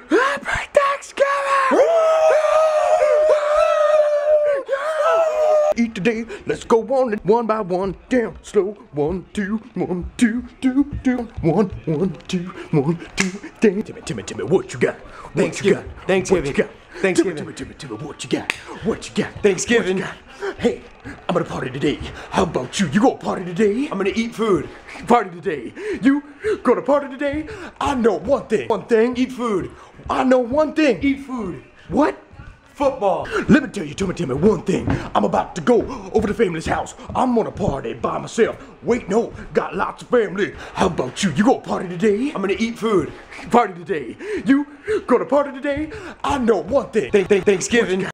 Happy Thanksgiving! Eat today, let's go on it one by one, down slow. 1, 2, 1, 2, 2, 2, 1, 1, 2, 1, 2, dang. Timmy, what you got? What you got? Thanksgiving. What you got? Thanksgiving. Timmy, what you got? What you got? Thanksgiving. What you got? Hey, I'm gonna party today. How about you? You gonna party today? I'm gonna eat food. Party today. You gonna party today? I know one thing. One thing. Eat food. I know one thing. Eat food. What? Football. Let me tell you, Timmy, one thing. I'm about to go over to family's house. I'm gonna party by myself. Wait, no, got lots of family. How about you? You gonna party today? I'm gonna eat food. Party today. You gonna party today? I know one thing. Thanksgiving.